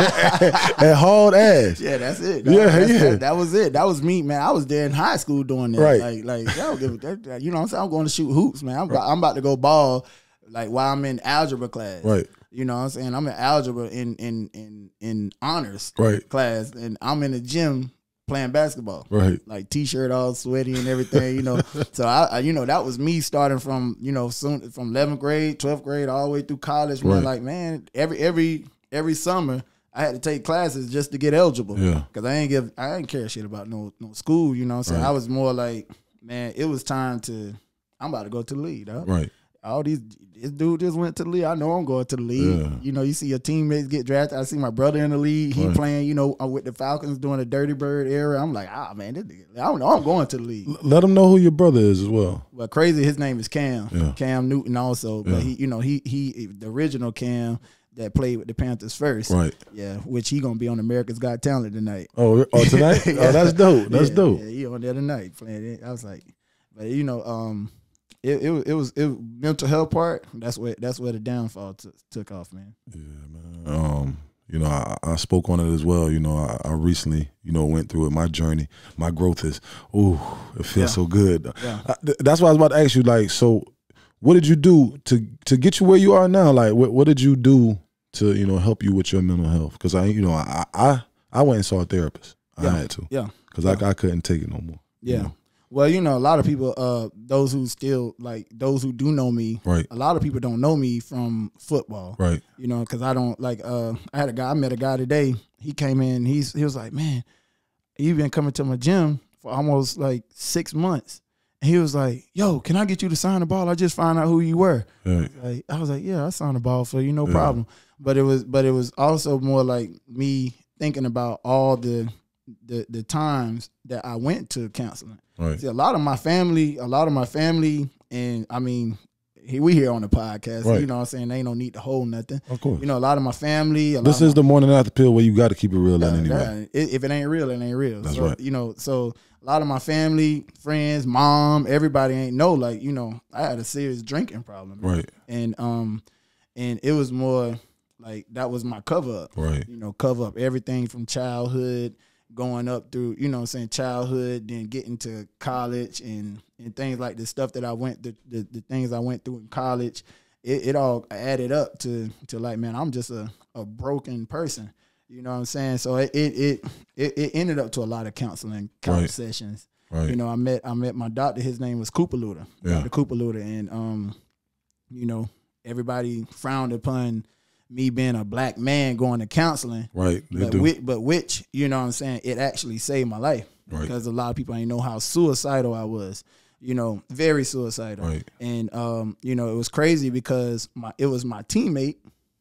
And hauled ass. Yeah, that's it. That, yeah, that's, yeah. That, that was it. That was me, man. I was there in high school doing that. Right. Like, like I don't give a, that, you know what I'm saying? I'm going to shoot hoops, man. I'm, right. I'm about to go ball, like, while I'm in algebra class. Right. You know what I'm saying? I'm in algebra in in in, in honors right. class, and I'm in the gym playing basketball, right? Like t-shirt all sweaty and everything, you know. So I, I, you know, that was me starting from, you know, soon from eleventh grade, twelfth grade, all the way through college. Man, right. Like, man, every every every summer I had to take classes just to get eligible. Yeah, because I ain't give, I ain't care shit about no no school, you know. So right. I was more like, man, it was time to, I'm about to go to the league, dog. Right. All these, this dude just went to the league. I know I'm going to the league. Yeah. You know, you see your teammates get drafted. I see my brother in the league. He right. playing, you know, with the Falcons doing a Dirty Bird era. I'm like, ah, man, this nigga, I don't know. I'm going to the league. Let him know who your brother is as well. Well, crazy. His name is Cam. Yeah. Cam Newton also. But yeah. he, you know, he he the original Cam that played with the Panthers first. Right. Yeah, which he gonna be on America's Got Talent tonight. Oh, oh tonight? yeah. Oh, that's dope. That's yeah, dope. Yeah, he on there tonight playing it. I was like, but you know, um. It, it it was it mental health part. That's where that's where the downfall t- took off, man. Yeah, man. Um, you know, I, I spoke on it as well. You know, I, I recently, you know, went through it. My journey, my growth is, ooh, it feels yeah. so good. Yeah. I, th- that's why I was about to ask you. Like, so, what did you do to to get you where you are now? Like, what what did you do to you know help you with your mental health? Because I, you know, I I I went and saw a therapist. Yeah. I had to. Yeah. Because yeah. I I couldn't take it no more. Yeah. You know? Well, you know, a lot of people, uh, those who still, like, those who do know me, right. a lot of people don't know me from football. Right. You know, because I don't, like, uh, I had a guy, I met a guy today. He came in, he's he was like, man, you've been coming to my gym for almost, like, six months. And he was like, yo, can I get you to sign the ball? I just found out who you were. Right. Like, I was like, yeah, I signed the ball for you, no yeah. problem. But it was, but it was also more like me thinking about all the, the, the times that I went to counseling. Right. See, a lot of my family, a lot of my family, and I mean, he, we here on the podcast, right. you know what I'm saying? They ain't no need to hold nothing. Of course. You know, a lot of my family. A this lot is of my, the morning after pill where you got to keep it real yeah, anyway. Yeah. If it ain't real, it ain't real. That's so, right. You know, so a lot of my family, friends, mom, everybody ain't know, like, you know, I had a serious drinking problem. Right. And, um, and it was more like, that was my cover up. Right. You know, cover up everything from childhood, going up through, you know what I'm saying, childhood, then getting to college and, and things like the stuff that I went, the, the, the things I went through in college, it, it all added up to, to like, man, I'm just a, a broken person. You know what I'm saying? So it it it, it, it ended up to a lot of counseling couch Right. sessions. Right. You know, I met I met my doctor. His name was Cooper Luter, Yeah. Doctor Cooper Luter, and um, you know, everybody frowned upon me being a black man going to counseling. Right. They But do. which, but which, you know what I'm saying, it actually saved my life. Right. Because a lot of people ain't know how suicidal I was. You know, very suicidal. Right. And um, you know, it was crazy because my it was my teammate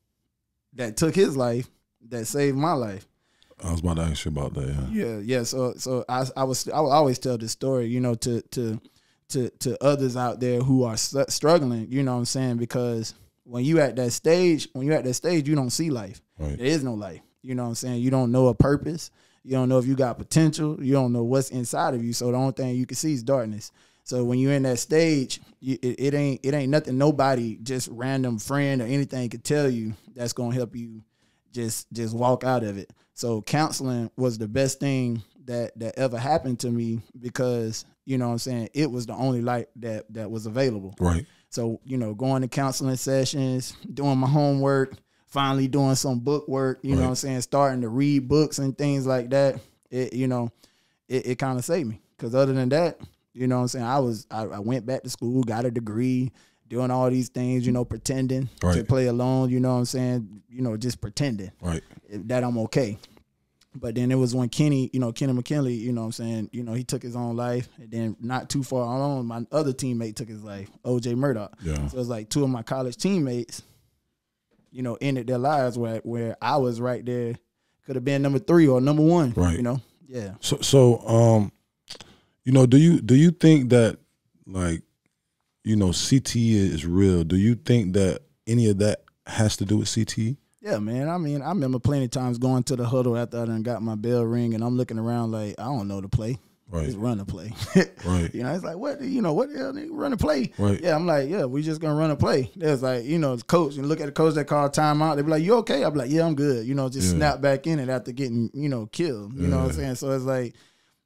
that took his life that saved my life. I was about to ask you about that. Yeah. Yeah, yeah. So so I I was I will always tell this story, you know, to to to to others out there who are st- struggling, you know what I'm saying? Because when you at that stage, when you're at that stage, you don't see life. Right. There is no life. You know what I'm saying? You don't know a purpose. You don't know if you got potential. You don't know what's inside of you. So the only thing you can see is darkness. So when you're in that stage, you, it, it ain't it ain't nothing nobody, just random friend or anything could tell you that's gonna help you just just walk out of it. So counseling was the best thing that that ever happened to me because, you know what I'm saying, it was the only light that that was available. Right. So, you know, going to counseling sessions, doing my homework, finally doing some book work, you Right. know what I'm saying, starting to read books and things like that, it, you know, it, it kind of saved me. Because other than that, you know what I'm saying, I was, I, I went back to school, got a degree, doing all these things, you know, pretending Right. to play alone, you know what I'm saying, you know, just pretending Right. that I'm okay. But then it was when Kenny, you know, Kenny McKinley, you know what I'm saying, you know, he took his own life. And then not too far on, my other teammate took his life, O J Murdoch. Yeah. So it was like two of my college teammates, you know, ended their lives where where I was right there. Could have been number three or number one. Right. You know? Yeah. So, so, um, you know, do you do you think that, like, you know, C T E is real? Do you think that any of that has to do with C T E? Yeah, man. I mean, I remember plenty of times going to the huddle after I done got my bell ring, and I'm looking around like, I don't know the play. Right. Just run the play. Right. You know, it's like, what, you know, what the hell, nigga, run a play? Right. Yeah, I'm like, yeah, we just gonna run a play. There's like, you know, the coach, and look at the coach that called timeout. They be like, you okay? I be like, yeah, I'm good. You know, just Yeah. snap back in it after getting, you know, killed. You know what I'm Yeah. saying? So it's like,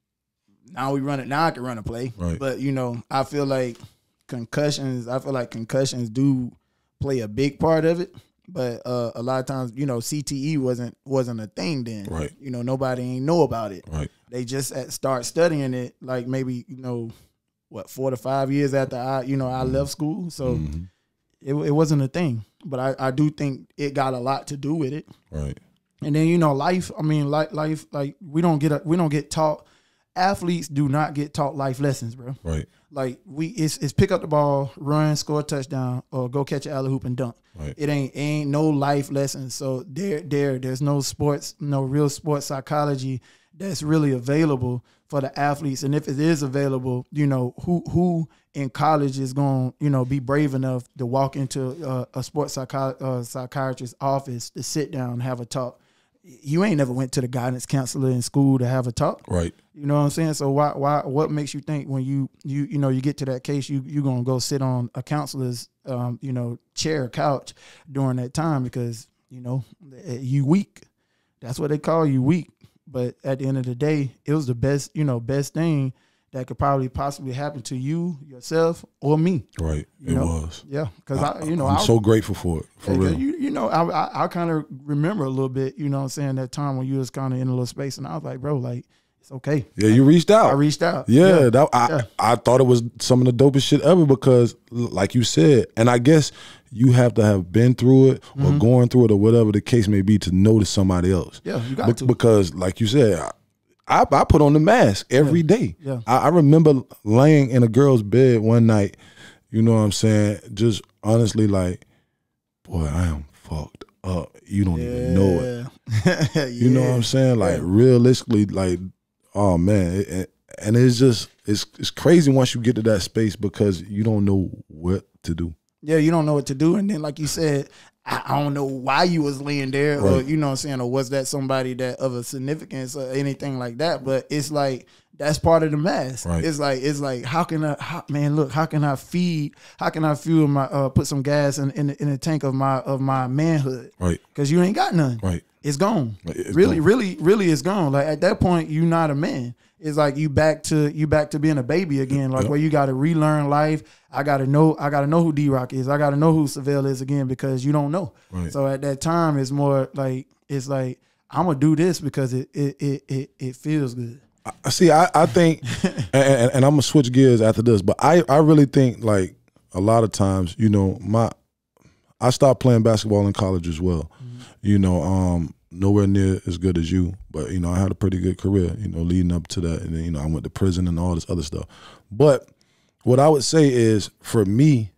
now we run it. Now I can run a play. Right. But, you know, I feel like concussions, I feel like concussions do play a big part of it. But uh, a lot of times, you know, C T E wasn't wasn't a thing then. Right. You know, nobody ain't know about it. Right. They just at start studying it like maybe, you know, what, four to five years after I, you know, I left school. So Mhm. it it wasn't a thing. But I, I do think it got a lot to do with it. Right. And then, you know, life, I mean, like life, like we don't get a, we don't get taught, athletes do not get taught life lessons, bro. Right. Like we it's, it's pick up the ball, run, score a touchdown, or go catch an alley hoop and dunk. Right. It ain't ain't no life lessons. So there there there's no sports, no real sports psychology that's really available for the athletes. And if it is available, you know, who who in college is going to, you know, be brave enough to walk into uh, a sports psycho- uh, psychiatrist's office to sit down and have a talk. You ain't never went to the guidance counselor in school to have a talk. Right. You know what I'm saying? So why why what makes you think when you you you know you get to that case you you gonna go sit on a counselor's um you know chair or couch during that time because you know you weak. That's what they call you, weak. But at the end of the day, it was the best you know best thing that could probably possibly happen to you, yourself, or me. Right. You It know? was. Yeah, because I, you know I'm I, so grateful for it. For yeah, real. You, you know, I I, I kind of remember a little bit, you know what I'm saying, that time when you was kind of in a little space, and I was like, bro, like, it's okay. Yeah, you reached out. I reached out. Yeah, Yeah. That, I Yeah. I thought it was some of the dopest shit ever because, like you said, and I guess you have to have been through it or Mm-hmm. going through it or whatever the case may be to notice somebody else. Yeah, you got Be- to. Because, like you said, I, I put on the mask every day. Yeah. I, I remember laying in a girl's bed one night, you know what I'm saying, just honestly like, boy, I am fucked up. You don't even know it. Yeah. You know what I'm saying? Like, Yeah. realistically, like, oh man, it, it, and it's just it's it's crazy once you get to that space because you don't know what to do. Yeah, you don't know what to do. And then, like you said, I, I don't know why you was laying there or, Right. you know what I'm saying, or was that somebody that of a significance or anything like that. But it's like, that's part of the mask. Right. It's like, it's like, how can I, how, man, look, how can I feed, how can I fuel my, uh, put some gas in, in, the, in the tank of my, of my manhood? Right. Because you ain't got none. Right. It's gone. It's really, gone. really, really, it's gone. Like at that point, you're not a man. It's like you back to you back to being a baby again. Like Yep. where you got to relearn life. I got to know. I got to know who D-Rock is. I got to know who Syvelle is again because you don't know. Right. So at that time, it's more like it's like I'm gonna do this because it it it it, it feels good. I see. I, I think, and, and, and I'm gonna switch gears after this, but I, I really think like a lot of times, you know, my I stopped playing basketball in college as well. Mm-hmm. You know, um, nowhere near as good as you, but you know, I had a pretty good career. You know, leading up to that, and then you know, I went to prison and all this other stuff. But what I would say is, for me,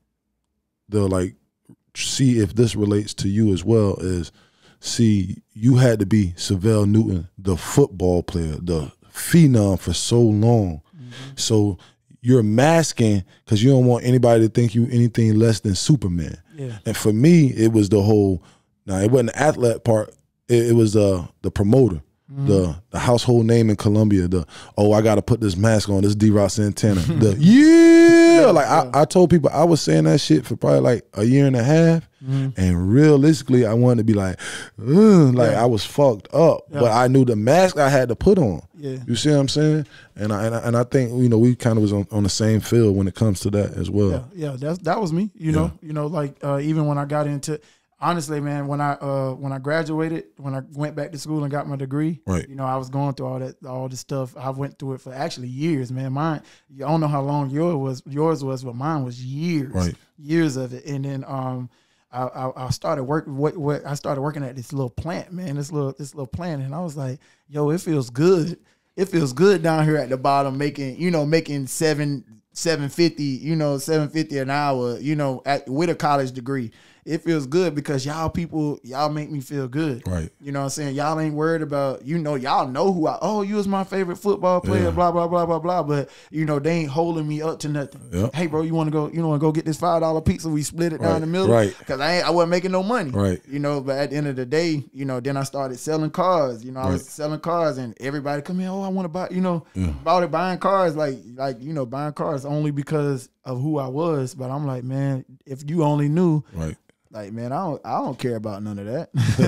the like, see if this relates to you as well is, see, you had to be Syvelle Newton, the football player, the phenom for so long. Mm-hmm. So you're masking because you don't want anybody to think you anything less than Superman. Yeah. And for me, it was the whole, now it wasn't the athlete part, it, it was uh, the promoter. Mm-hmm. The the household name in Columbia, the oh I gotta put this mask on, this D-Rock Santana. The yeah, like yeah. I, I told people I was saying that shit for probably like a year and a half, mm-hmm. and realistically I wanted to be like, like yeah. I was fucked up, yeah. but I knew the mask I had to put on. Yeah. You see what I'm saying? And I and I, and I think you know we kind of was on, on the same field when it comes to that as well. Yeah, yeah, that's that was me. You yeah. know, you know, like uh, even when I got into. Honestly, man, when I uh, when I graduated, when I went back to school and got my degree, right. you know, I was going through all that, all this stuff. I went through it for actually years, man. Mine, I don't know how long yours was, yours was, but mine was years, right. years of it. And then um, I, I, I started working. What, what I started working at this little plant, man. This little this little plant, and I was like, yo, it feels good. It feels good down here at the bottom, making you know making seven seven fifty, you know, seven fifty an hour, you know, at, with a college degree. It feels good because y'all people, y'all make me feel good. Right. You know what I'm saying? Y'all ain't worried about, you know, y'all know who I, oh, you was my favorite football player, yeah. blah, blah, blah, blah, blah. But, you know, they ain't holding me up to nothing. Yep. Hey, bro, you want to go, you want to go get this five dollar pizza? We split it right. down the middle. Right. Because I ain't, I wasn't making no money. Right. You know, but at the end of the day, you know, then I started selling cars. You know, I right. was selling cars and everybody come in, oh, I want to buy, you know, yeah. about it buying cars, like, like, you know, buying cars only because of who I was. But I'm like, man, if you only knew. Right. Like, man, I don't I don't care about none of that.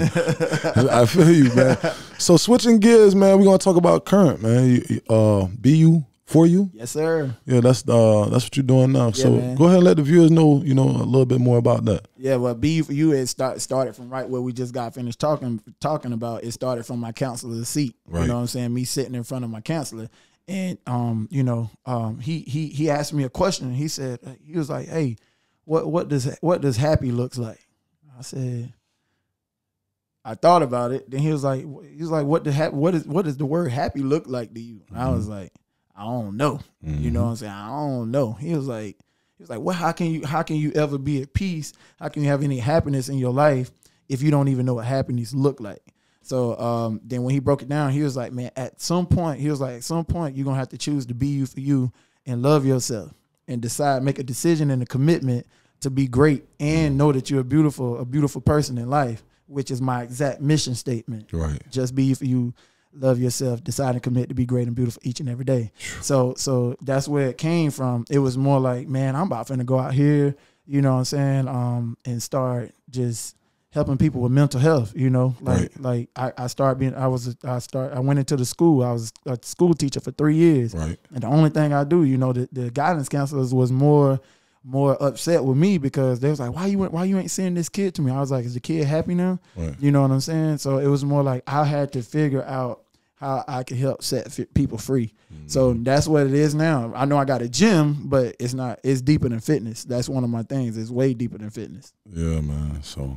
I feel you, man. So switching gears, man, we're gonna talk about current, man. Uh, B U for you? Yes, sir. Yeah, that's uh that's what you're doing now. Yeah, so man. Go ahead and let the viewers know, you know, a little bit more about that. Yeah, well, B U for you, it start, started from right where we just got finished talking talking about. It started from my counselor's seat. Right. You know what I'm saying? Me sitting in front of my counselor. And um, you know, um he he he asked me a question. He said, he was like, hey, What what does what does happy looks like? I said, I thought about it. Then he was like, he was like, what the ha- what is what does the word happy look like to you? Mm-hmm. I was like, I don't know. Mm-hmm. You know what I'm saying? I don't know. He was like, he was like, well, how can you how can you ever be at peace? How can you have any happiness in your life if you don't even know what happiness look like? So um, then when he broke it down, he was like, man, at some point, he was like, at some point, you're gonna have to choose to be you for you and love yourself. And decide, make a decision and a commitment to be great and know that you're a beautiful, a beautiful person in life, which is my exact mission statement. Right. Just be for you, love yourself, decide and commit to be great and beautiful each and every day. So, so that's where it came from. It was more like, man, I'm about to go out here, you know what I'm saying, um, and start just helping people with mental health, you know, like right. like I, I started being I was I start I went into the school. I was a school teacher for three years, right. and the only thing I do, you know, the, the guidance counselors was more more upset with me because they was like, why you why you ain't sending this kid to me? I was like, is the kid happy now? Right. You know what I'm saying? So it was more like I had to figure out how I could help set people free. Mm-hmm. So that's what it is now. I know I got a gym, but it's not. It's deeper than fitness. That's one of my things. It's way deeper than fitness. Yeah, man. So.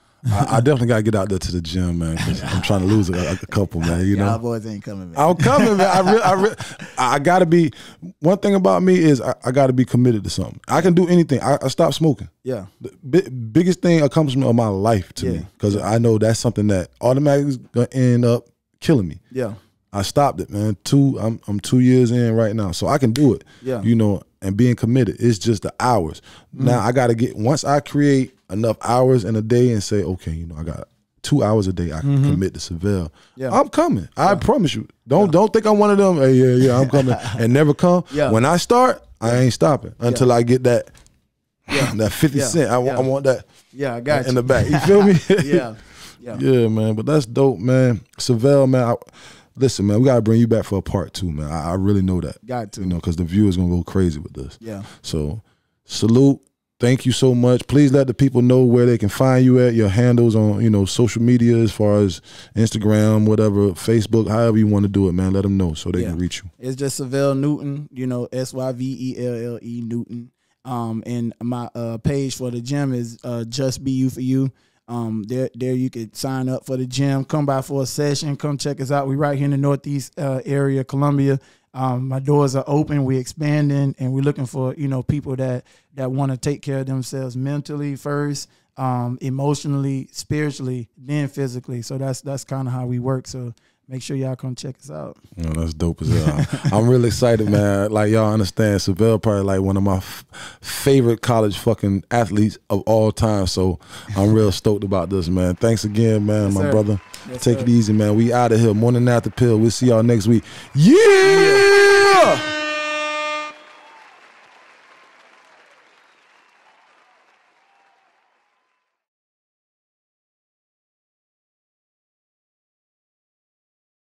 I, I definitely gotta get out there to the gym, man. Cause I'm trying to lose a, a couple, man. You know, y'all boys ain't coming, man. I'm coming, man. I really, I, really, I gotta be. One thing about me is I, I gotta be committed to something. I can do anything. I, I stopped smoking. Yeah. The bi- biggest thing accomplishment of my life to yeah. me, because I know that's something that automatically is gonna end up killing me. Yeah. I stopped it, man. Two. I'm I'm two years in right now, so I can do it. Yeah. You know, and being committed. It's just the hours. Mm. Now I gotta get once I create enough hours in a day and say, okay, you know, I got two hours a day I can mm-hmm. commit to Syvelle. Yeah. I'm coming. I yeah. promise you. Don't yeah. don't think I'm one of them. Hey, yeah, yeah, I'm coming and never come. Yeah. When I start, I ain't stopping until yeah. I get that yeah. that fifty yeah. cent. I, yeah. I want that. Yeah, I got in you. the back. You feel me? yeah. Yeah. Yeah, man. But that's dope, man. Syvelle, man. I, listen, man, we gotta bring you back for a part two, man. I, I really know that. Got to. You know, because the viewers gonna go crazy with this. Yeah. So salute. thank you so much. Please let the people know where they can find you at, your handles on, you know, social media as far as Instagram, whatever, Facebook, however you want to do it, man. Let them know so they yeah. can reach you. It's just Syvelle Newton, you know, S Y V E L L E Newton. Um, and my uh, page for the gym is uh, Just Be You For You. Um, there, there you could sign up for the gym. Come by for a session. Come check us out. We right here in the Northeast uh, area, Columbia. Um, my doors are open. We're expanding, and we're looking for you know people that that want to take care of themselves mentally first, um, emotionally, spiritually, then physically. So that's that's kind of how we work. So make sure y'all come check us out. Oh, that's dope as hell. I'm really excited, man. Like, y'all understand, Syvelle probably like one of my f favorite college fucking athletes of all time. So I'm real stoked about this, man. Thanks again, man, yes, my sir. brother. Yes, Take sir. it easy, man. We out of here. Morning After Pill. We'll see y'all next week. Yeah! yeah.